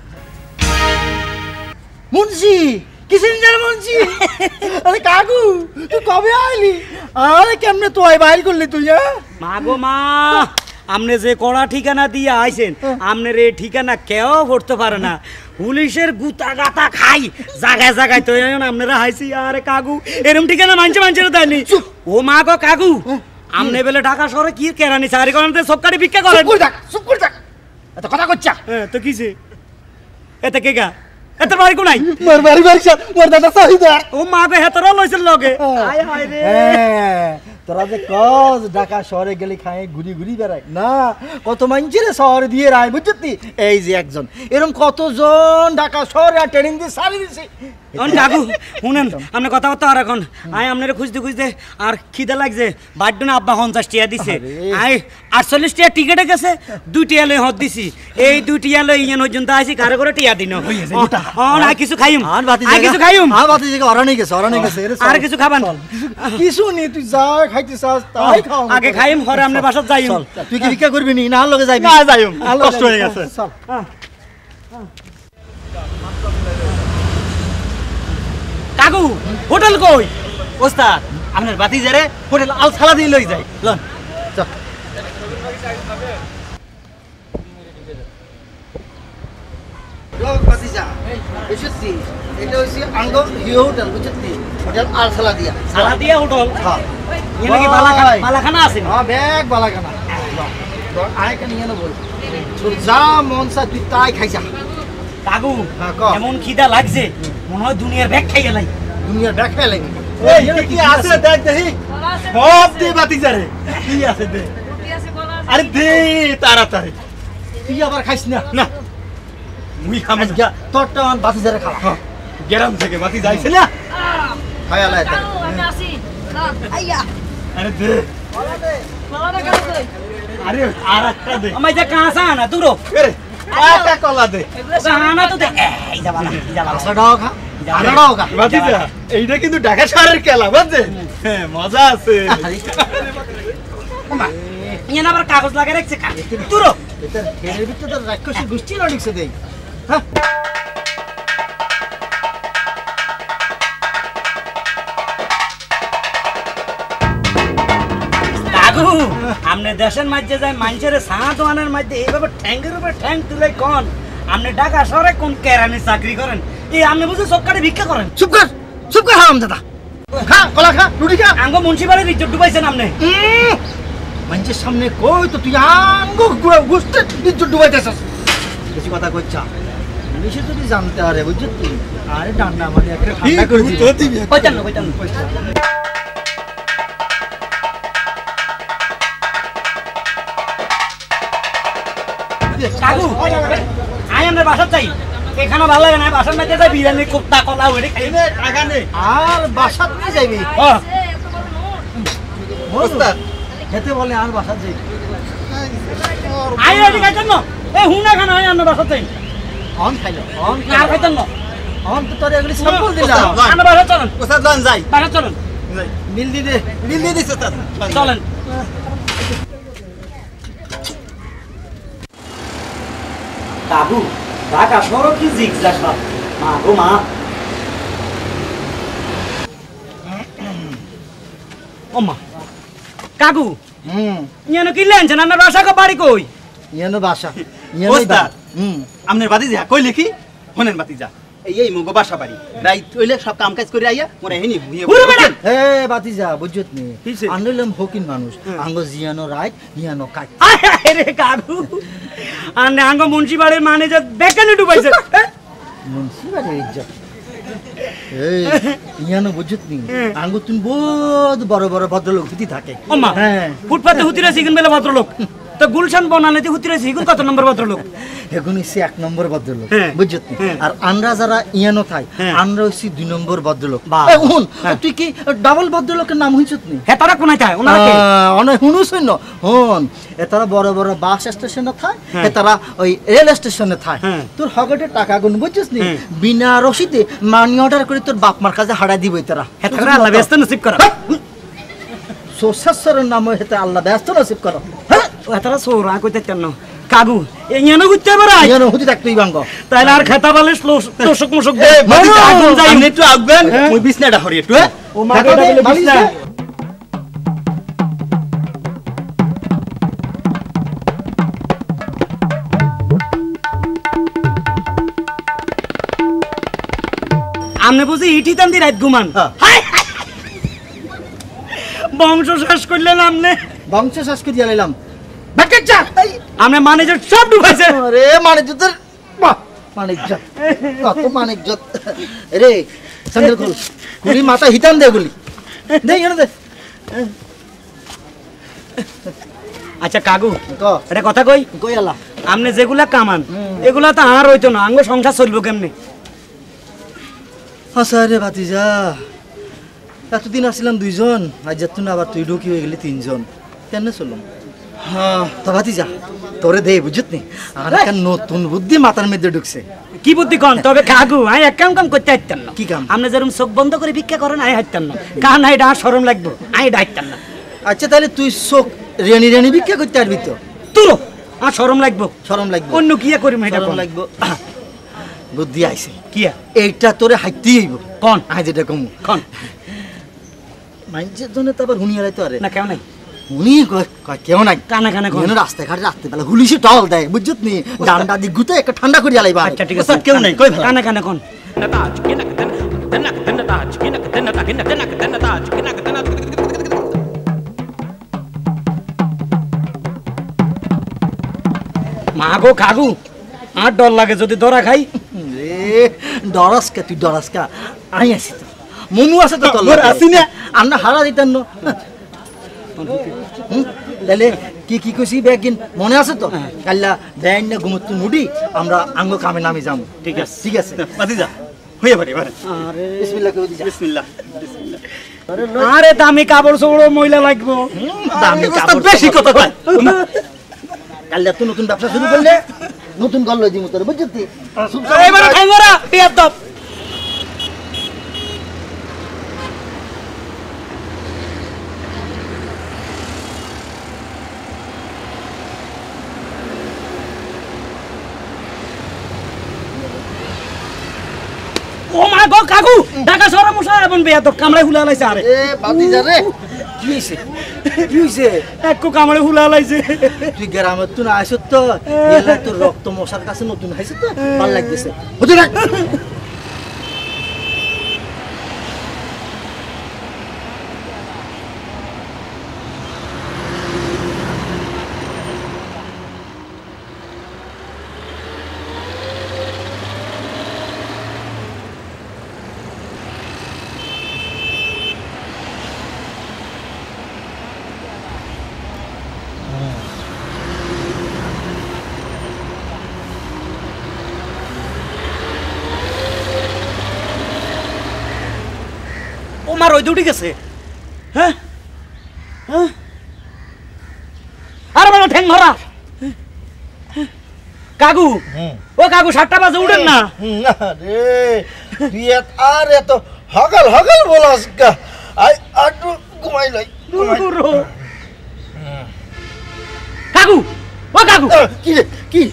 [SPEAKER 7] মুন্সি কিসিঞ্জার মুন্সি আরে কাকু তুই কবে আইলি আরে কেমনে তুই আই বাইর করলি তুই
[SPEAKER 1] মা গো মা আমনে যে কড়া ঠিকানা দিয়ে আইছেন আমনের এই ঠিকানা কেউ করতে পারে না পুলিশের গুতা গাতা খাই জায়গায় জায়গায় তো আপনারা হাইছি আরে কাকু এরকম ঠিকানা মানছে মানছে না তাইনি ও মা গো কাকু আমনে বেলে ঢাকা শহরে কি কেরানি চারি করেন সব কাটি ভিক্ষা করেন
[SPEAKER 7] চুপ করে থাক চুপ করে থাক এত কথা কচ্ছা
[SPEAKER 1] হ্যাঁ তো কিছে এতে কে গা এত বাড়ি কোনাই
[SPEAKER 7] মোর বাড়ি বাড়ি স্যার মোর দাদা সহিদার
[SPEAKER 1] ও মা গো হেতরা লইছেন লগে আয় হায় রে
[SPEAKER 7] তোরা যে কজ ঢাকা শহরে গেলে খায় ঘুরি ঘুরি বেড়ায় না কত মানুষের শহরে দিয়ে রায় বুঝছি এই যে একজন এরকম কতজন ঢাকা শহরে ট্রেনিং দিয়ে সারি দিছে
[SPEAKER 1] কাকু শুনেন আপনি কথা বলতে আর এখন আয় আপনার খুঁজতে খুঁজতে আর খিদে লাগছে বাড়ি না আব্বা পঞ্চাশ টিয়া দিছে আয় আটচল্লিশ টিয়া টিকেটে গেছে দুই টিয়া লই হত দিছি এই দুই টিয়া লই ইয়ান পর্যন্ত আইছি কারে করে টিয়া দিন আর কিছু খাইম
[SPEAKER 7] আর বাতি
[SPEAKER 1] আর কিছু খাইম
[SPEAKER 7] আর বাতি জায়গা অরানি গেছে অরানি গেছে
[SPEAKER 1] আর কিছু খাবান
[SPEAKER 7] কিছু নি তুই যা খাইতে চাস তাই খাও
[SPEAKER 1] আগে খাইম ঘরে আপনার বাসাত যাইম
[SPEAKER 7] তুই কি ভিক্ষা করবি নি না লগে যাইবি
[SPEAKER 1] না যাইম কষ্ট হয়ে গেছে
[SPEAKER 7] চল
[SPEAKER 1] কাকু হোটেল কই ওস্তাদ আপনার বাতি যারে হোটেল আল ছালা দিয়ে লই যাই লন
[SPEAKER 7] চল লোক বাতি যা বুঝছি এটা হইছে আঙ্গ হিও হোটেল বুঝছি হোটেল আল ছালা দিয়া
[SPEAKER 1] ছালা দিয়া হোটেল
[SPEAKER 7] হ্যাঁ
[SPEAKER 1] এনে কি বালাখানা বালাখানা আছে
[SPEAKER 7] হ্যাঁ ব্যাগ বালাখানা তো আয় কেন এনে বল তোর যা মন চা তুই তাই খাই যা
[SPEAKER 1] কাকু এমন খিদা লাগছে মনে হয় দুনিয়ার ব্যাগ খাই গেলাই
[SPEAKER 7] দুনিয়ার ব্যাগ খাই লাগি
[SPEAKER 1] এই কি আছে দেখ দেখি সব দে বাতি যারে কি আছে দে আরে দে তাড়াতাড়ি
[SPEAKER 7] তুই আবার খাইস না
[SPEAKER 1] না মুই খামে
[SPEAKER 7] যা তোরটা আমার বাতি যারে খাওয়া
[SPEAKER 1] গেরাম থেকে বাতি যাইছে না
[SPEAKER 7] খায়া লাই তাই
[SPEAKER 3] আমি আসি আইয়া
[SPEAKER 1] আরে দে
[SPEAKER 3] মালা কাজ করে
[SPEAKER 1] আরে আর একটা দে আমায় যা কাঁসা না তুরো আরে একটা কলা দে জানা তো দে এই যা বালা এই যা বালা
[SPEAKER 7] সডাও খা আড়াও খা
[SPEAKER 1] বাতি যা এইটা কিন্তু ঢাকা শহরের খেলা বুঝছেন হ্যাঁ মজা আছে ওমা ইয়া না আবার কাগজ লাগা রাখছে কা তুরো
[SPEAKER 7] এটা খেলের ভিতরে তো রাক্ষসী গোষ্ঠী লড়িছে দেই হ্যাঁ
[SPEAKER 1] আপনি দেশের মাঝে যায় মানুষের সাত ওয়ানের মধ্যে এইভাবে ঠ্যাঙ্গের উপরে ঠ্যাং তুলে কোন আপনি ঢাকা শহরে কোন কেরানি চাকরি করেন এই আপনি বুঝে সবকারে ভিক্ষা করেন
[SPEAKER 7] চুপ কর চুপ কর হারাম দাদা খা কলা খা রুটি খা
[SPEAKER 1] আঙ্গ মুন্সিপালের ইজ্জত ডুবাইছেন আপনি
[SPEAKER 7] মানুষের সামনে কই তো তুই আঙ্গ গুস্তে ইজ্জত ডুবাইতেছস বেশি কথা কইছা পুলিশে যদি জানতে আরে বুঝছ তুই আরে ডান্ডা আমাদের একটা ঠান্ডা করে দিবি
[SPEAKER 1] কইতান না কইতান কাকু আই আমরা বাসা চাই এখানে ভালো লাগে না বাসার মধ্যে যাই বিরিয়ানি কোপ্তা কলা ওরে খাইবে টাকা নেই
[SPEAKER 7] আর বাসাত নিয়ে যাবি
[SPEAKER 1] হ্যাঁ
[SPEAKER 7] ওস্তাদ খেতে বলে আর বাসাত যাই
[SPEAKER 1] আই এদিকে খাইতেন না এই হুনা খানা আই আমরা বাসা চাই
[SPEAKER 7] অন খাইলো অন
[SPEAKER 1] আর খাইতেন না
[SPEAKER 7] অন তো তোর এগুলি সম্পূর্ণ দিলাম
[SPEAKER 1] আমরা বাসা চলেন
[SPEAKER 7] ওস্তাদ লন যাই
[SPEAKER 1] বাসা চলেন
[SPEAKER 7] মিল দি দে মিল দি দিস ওস্তাদ
[SPEAKER 1] চলেন কাকু ঢাকা শহর কি জিগজাগ বাপ মা গো মা ও মা কাকু
[SPEAKER 7] হুম
[SPEAKER 1] ইয়ানো কি লেনছেন আপনার বাসা কো বাড়ি কই
[SPEAKER 7] ইয়ানো বাসা
[SPEAKER 9] ওস্তাদ হুম আমনের বাতিজা কই লিখি হনেন বাতিজা এই এই মগো বাসা বাড়ি রাইত হইলে সব কাম কাজ করে আইয়া মোরে হেনি ভুইয়ে
[SPEAKER 7] হে বাতিজা বুঝছত নি আনলম হকিন মানুষ আঙ্গ জিয়ানো রাইট ইয়ানো কাট
[SPEAKER 1] আরে কাকু আনে আঙ্গ মুন্সিপালের ম্যানেজার বেকানি ডুবাইছে
[SPEAKER 7] মুন্সিপালের ইজ্জত এই ইয়ানো বুঝছত নি আঙ্গ তুই বহুত বড় বড় ভদ্রলোক হুতি থাকে
[SPEAKER 1] ও মা ফুটপাতে হুতিরা সিগন বেলা ভদ্রলোক তো গুলশান বনানেতে হুতিরা সিগন কত নম্বর ভদ্রলোক
[SPEAKER 7] এখন হচ্ছে এক নম্বর ভদ্রলোক বুঝছত নি আর আমরা যারা ইয়ানো থাই আমরা হচ্ছে দুই নম্বর ভদ্রলোক এ হুন তুই কি ডাবল ভদ্রলোকের নাম হইছত নি
[SPEAKER 1] হে তারা কোনায় থাকে ওনারা কে
[SPEAKER 7] অনে হুনুস হইন হুন এ তারা বড় বড় বাস স্টেশনে থায় এ তারা ওই রেল স্টেশনে থায় তোর হগটে টাকা গুন বুঝছিস নি বিনা রসিদে মানি অর্ডার করে তোর বাপ মার কাছে হাড়া দিবই তারা
[SPEAKER 1] হে তারা আল্লাহ ব্যস্ত নসিব করা
[SPEAKER 7] সোসাসরের নাম হেতে আল্লাহ ব্যস্ত নসিব করো
[SPEAKER 1] হ্যাঁ ও তারা সোরা কইতে কেন কাগু এኛনো গুচ্চা বড়
[SPEAKER 7] ইয়ানো হুতি থাকতই বাঙ্গ
[SPEAKER 1] তাইলে আর খেতা বলে তোষক মশক দে
[SPEAKER 9] আগুন যাই একটু আগবেন ওই বিছনাটা হরি একটু হ্যাঁ
[SPEAKER 1] ও মা গেটা বলে বিছনা আমনে বুঝি ইটি তান্দি রাত ঘুমান বংশ শেষ করলেন আমনে
[SPEAKER 7] বংশ শেষ করে দিলাম
[SPEAKER 1] বাকেচা আমনে ম্যানেজার সব ডুবাইছে
[SPEAKER 7] আরে ম্যানেজার বাহ ম্যানেজার কত ম্যানেজার রে সঙ্গল খুল গুলি মাথা হিতান দে গুলি দে এনে দে
[SPEAKER 1] আচ্ছা কাগু
[SPEAKER 7] ক
[SPEAKER 1] এটা কথা কই
[SPEAKER 7] কই আলা
[SPEAKER 1] আমনে যেগুলা কামান এগুলা তো আর হইতো না আঙ্গ সংসার চলবো কেমনে
[SPEAKER 7] আরে ভাতিজা এতদিন আসছিলাম দুইজন আজ যাতুন আবার তুই ঢুকি হয়ে গেলি তিনজন কেন চললাম হ্যাঁ তো ভাতিজা তোরে দে বুঝত নি আর একটা নতুন বুদ্ধি মাথার মধ্যে ঢুকছে
[SPEAKER 1] কি বুদ্ধি কন তবে কাগু আই এক কাম কাম করতে হাইতাম না
[SPEAKER 7] কি কাম
[SPEAKER 1] আপনি যেরকম চোখ বন্ধ করে ভিক্ষা করেন আই হাইতাম না কান আই ডা শরম লাগবো আই ডাইতাম না
[SPEAKER 7] আচ্ছা তাহলে তুই চোখ রেনি রেনি ভিক্ষা করতে পারবি তো
[SPEAKER 1] তুলো আর শরম লাগবো
[SPEAKER 7] শরম লাগবে
[SPEAKER 1] অন্য কিয়া করি এটা
[SPEAKER 7] শরম লাগবে বুদ্ধি আইছে
[SPEAKER 1] কিয়া
[SPEAKER 7] এইটা তোরে হাইতেই হইব
[SPEAKER 1] কোন
[SPEAKER 7] আই যেটা কম
[SPEAKER 1] কোন
[SPEAKER 7] মাইন্সের জন্য তো আবার হুনি আলাইতো আরে
[SPEAKER 1] না কেউ নাই
[SPEAKER 7] উনি কয় কেউ নাই
[SPEAKER 1] কানে কানে কোন
[SPEAKER 7] রাস্তাঘাটে রাস্তা বেলা হুলিশি টল দেয় বুঝছত নি ডান্ডা দি গুতে একটা ঠান্ডা করে আলাইবা
[SPEAKER 1] আচ্ছা ঠিক আছে
[SPEAKER 7] কেউ নাই কই ভালো
[SPEAKER 1] কানে কানে কোন মাগো কাগু আর ডর লাগে যদি ধরা খাই
[SPEAKER 7] রে ডরাসকা তুই ডরাসকা আই আসি তো মনু আছে তো তোর আসি না আমরা হারা দিতাম না তাহলে কি কি কইছি বেগিন মনে আছে তো কাল্লা দেন না ঘুমত মুডি আমরা আঙ্গ কামে নামে যাম
[SPEAKER 9] ঠিক আছে
[SPEAKER 7] ঠিক আছে
[SPEAKER 9] বাতি যা হইয়া পারে পারে
[SPEAKER 7] আরে বিসমিল্লাহ কই দিছা
[SPEAKER 9] বিসমিল্লাহ
[SPEAKER 1] আরে দামি কাপড় চোপড় ময়লা লাগবো
[SPEAKER 7] দামি কাপড়
[SPEAKER 9] বেশি কথা কয়
[SPEAKER 7] কাল্লা তুই নতুন ব্যবসা শুরু করলে নতুন গল্ল দিমু তোর বুঝছিস
[SPEAKER 1] এবারে খাইমরা বিয়াদব ও মা গো কাকু ঢাকা শহরে মশা এবং বেয়া তো কামড়ে হুলা লাইছে আরে
[SPEAKER 7] এ ভাতিজা রে কি হইছে কি হইছে
[SPEAKER 1] একটু কামড়ে হুলা লাইছে
[SPEAKER 7] তুই গ্রামের তুই আইছ তো এলা তোর রক্ত মশার কাছে নতুন হইছে তো ভালো লাগতেছে বুঝলি না
[SPEAKER 1] ও মা রই উঠে গেছে হ্যাঁ হ্যাঁ আরে বলো ঠ্যাং ধরা কাকু ও কাকু সাতটা বাজে উঠেন না
[SPEAKER 7] রে তুই আর এত হগল হগল বলাস কা আই আটু ঘুমাই লাই
[SPEAKER 1] কাকু ও কাকু
[SPEAKER 7] কি রে কি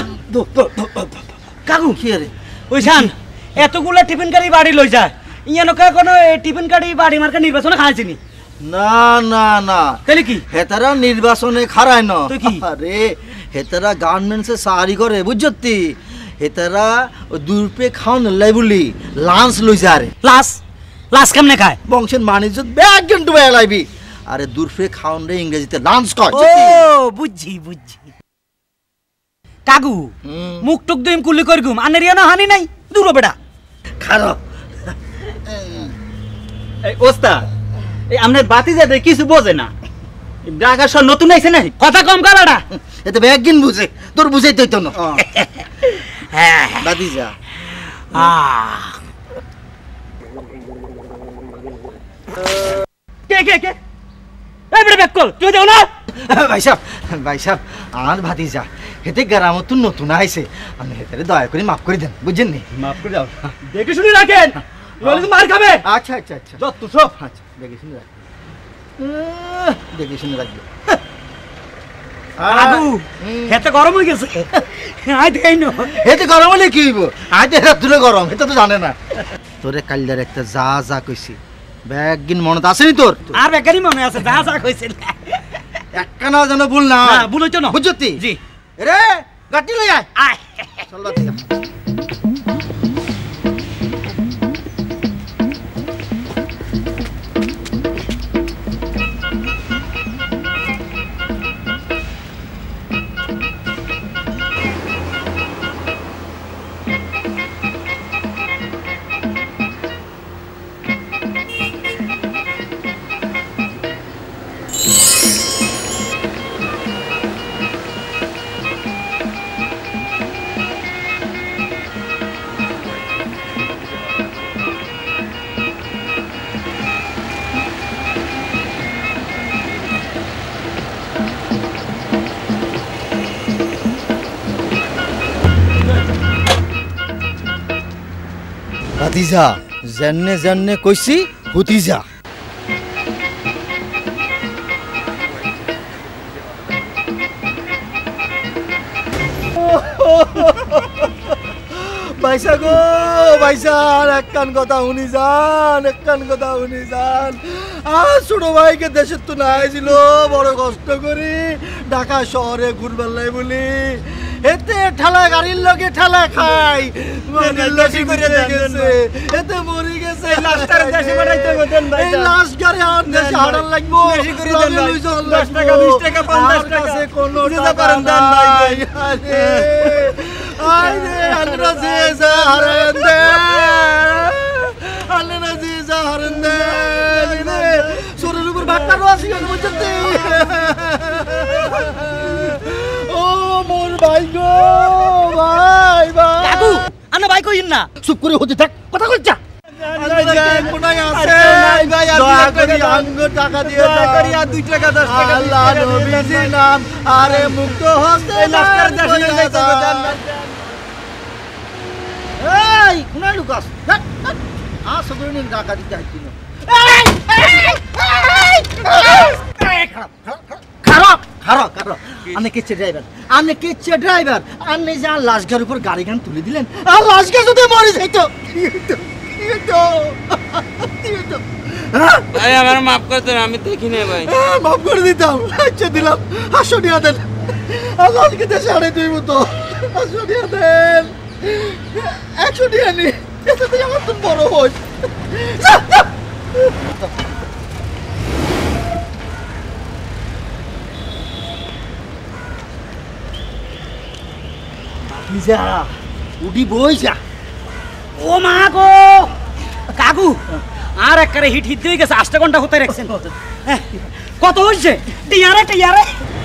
[SPEAKER 1] কাকু
[SPEAKER 7] কি রে
[SPEAKER 1] ওই শান এতগুলা টিফিন গাড়ি বাড়ি লই যায় ইয়ানো কা কোনো টিফিন গাড়ি বাড়ি মার্কা নির্বাচনে খাইছিনি
[SPEAKER 7] না না না
[SPEAKER 1] তাহলে কি
[SPEAKER 7] হেতারা নির্বাচনে খারায় না
[SPEAKER 1] তুই কি
[SPEAKER 7] আরে হেতারা গার্মেন্টসে সারি করে বুঝছতি হেতারা দুরপে খাওন লাই বলি লাঞ্চ লই যা রে
[SPEAKER 1] লাস লাস কেমনে খায়
[SPEAKER 7] বংশের মানিজ্জত ব্যাগ গন্টু বেয়া লাইবি আরে দুরপে খাওন রে ইংরেজিতে লাঞ্চ কয়
[SPEAKER 1] ও বুঝছি বুঝছি কাকু মুখ টুক দিম কুলি করি গুম আনেরিয়া না হানি নাই দূর বেটা
[SPEAKER 7] খারাপ
[SPEAKER 9] এই ওস্তাদ এই আমনের বাতিজাতে কিছু বোঝে না ঢাকা শহর নতুন আইছে না
[SPEAKER 1] কথা কম কালাডা
[SPEAKER 7] এতে ব্যাগ গিন বুঝে তোর বুঝাইতে হইতো না
[SPEAKER 1] হ্যাঁ
[SPEAKER 7] বাতিজা
[SPEAKER 1] আহ কে কে কে এই বড় ব্যাক কল তুই দেও না
[SPEAKER 7] ভাই সাহেব ভাই সাহেব আর ভাতিজা হেতে গ্রামত তুই নতুন আইছে আমি হেতে দয়া করে মাফ করে দেন বুঝছেন নি
[SPEAKER 9] মাফ করে দাও
[SPEAKER 1] দেখে শুনে রাখেন নইলে তো মার খাবে
[SPEAKER 7] আচ্ছা আচ্ছা আচ্ছা যত সব আচ্ছা দেখে শুনে রাখ দেখে শুনে রাখবে
[SPEAKER 1] আদু হেতে গরম হয়ে গেছে আই দেই না
[SPEAKER 7] হেতে গরম হলে কি হইব আই দে তুলে গরম এটা তো জানে না তোরে কালদার একটা যা যা কইছি ব্যাগ গিন মনত আসেনি তোর
[SPEAKER 1] আর বেকারি মনে আছে যা যা কইছিল
[SPEAKER 7] একখানা যেন ভুল না
[SPEAKER 1] না ভুলইছো না
[SPEAKER 7] বুঝছতি
[SPEAKER 1] জি
[SPEAKER 7] রে গাটি লই আয়
[SPEAKER 1] আয়
[SPEAKER 7] চল বাতিজা ভাতিজা জেনে জেনে কইছি হুতিজা বাইসা গো বাইসা আর একখান কথা শুনি যান একখান কথা শুনি যান আর ছোট ভাইকে দেশের তো নাই ছিল বড় কষ্ট করি ঢাকা শহরে ঘুরবার লাই বলি এতে ঠেলা গাড়ির লগে ঠেলা খাই বেশি করে গেছে এতে মরি গেছে
[SPEAKER 9] লাস্টার দেশে পাঠাইতে বলেন ভাই
[SPEAKER 7] এই লাস্ট গাড়ি আর দেশে হারার লাগবো
[SPEAKER 9] বেশি করে দেন ভাই দশ টাকা বিশ টাকা পঞ্চাশ টাকা
[SPEAKER 7] কোনো
[SPEAKER 9] টাকা
[SPEAKER 7] করেন
[SPEAKER 9] দেন
[SPEAKER 7] নাই আরে আরে আল্লাহ জি জাহারেন দে আল্লাহ জি জাহারেন দে শরীর উপর ভাট্টা রোয়াছি বুঝতে ও মোর ভাই গো ভাই ভাই
[SPEAKER 1] কাকু আনা ভাই কইন না
[SPEAKER 7] চুপ করে হতে থাক কথা কইছা কোনায় আছে ভাই দয়া করে আঙ্গ টাকা দিয়ে
[SPEAKER 9] দয়া করে আর দুই টাকা দশ টাকা
[SPEAKER 7] আল্লাহ নবীজির নাম আরে মুক্ত হস্তে
[SPEAKER 9] লাস্টার দেশে যাইতে দেন
[SPEAKER 7] এই কোনায় লুকাস আ সবরে টাকা দিতে আইছি না খারাপ খারাপ কারো কারো আপনি কিচ্ছে ড্রাইভার আপনি কিচ্ছে ড্রাইভার আপনি যে আর লাশগার উপর গাড়ি গান তুলে দিলেন আর লাশগা যদি মরে যাইতো কি হইতো কি হইতো কি হইতো
[SPEAKER 12] ভাই আমার মাফ করে দেন আমি দেখি না ভাই
[SPEAKER 7] মাফ করে দিতাম আচ্ছা দিলাম হাসো নিয়ে দেন আল্লাহ আজকে দেশে আড়াই দুই মতো হাসো নিয়ে দেন একশো নিয়ে নি এতে আমার তো বড় হই যা উডি বই যা
[SPEAKER 1] ও মা গো কাকু আর একবারে হিট হিট দিয়ে গেছে আষ্ট ঘন্টা হতে রাখছেন কত হচ্ছে টিয়ারে টিয়ারে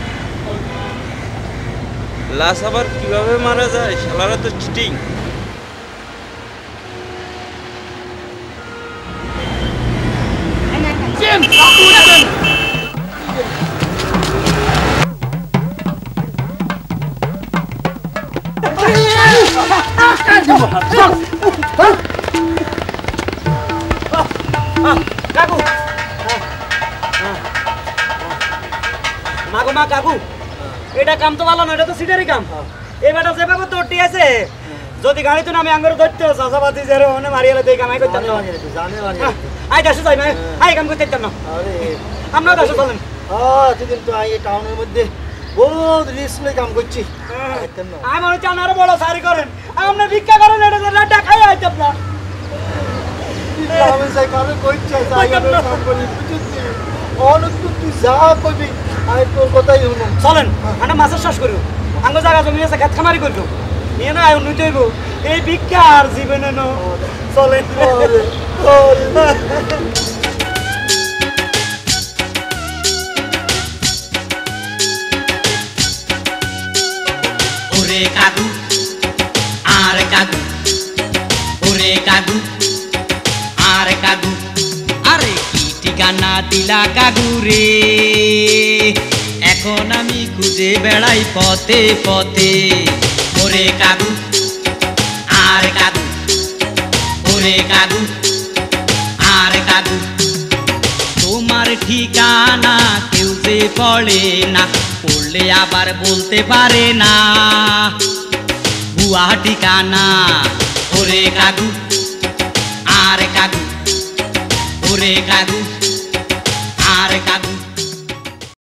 [SPEAKER 12] লাশ আবার কিভাবে মারা যায় শালারা তো চিটিং
[SPEAKER 1] কাকু মাগো মা কাকু এটা কাম তো ভালো না এটা তো সিটারি কাম এই বেটা যেভাবে তোরটি আছে যদি গাড়ি তো নামে আঙ্গুর ধরতে চাষাবাদি যারা ওনে মারিয়ালে দেই কামাই করতে না
[SPEAKER 7] জানে জানে
[SPEAKER 1] আই দাসু যাই না আই কাম করতে না
[SPEAKER 7] আরে
[SPEAKER 1] আমরা দাসু চলেন
[SPEAKER 7] হ্যাঁ তুই কিন্তু আই এই টাউনের মধ্যে বহুত রিস্ক লই কাম করছি
[SPEAKER 1] আমি মনে চান আরো বড় সারি করেন আপনি ভিক্ষা করেন এটা করে টাকাই আইতে আপনার
[SPEAKER 7] আমি যাই কারো কইছে যাই আমি কাম করি বুঝছিস অনেক তুই যা কইবি আই তোর কথাই শুনুম
[SPEAKER 1] চলেন আমরা মাছের চাষ করব আঙ্গ জায়গা জমি আছে খেত খামারি করব নিয়ে না আয় উন্নতি হইব এই ভিক্ষা আর জীবনে ন চলেন
[SPEAKER 11] ওরে কাকু আর কাকু ওরে কাকু আর কাকু আরে কি ঠিকানা দিলা কাকু রে এখন আমি খুঁজে বেড়াই পথে পথে ওরে কাকু আর কাকু ওরে কাকু আর কাকু তোমার ঠিকানা কেউ যে পড়ে না পড়লে আবার বলতে পারে না ভুয়া ঠিকানা ওরে কাকু আর কাকু ওরে কাকু আর কাকু